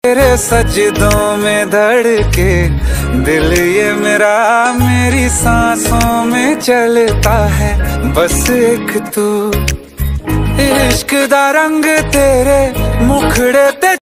तेरे सजदों में धड़के दिल ये मेरा, मेरी सांसों में चलता है बस एक तू। इश्क दा रंग तेरे मुखड़े ते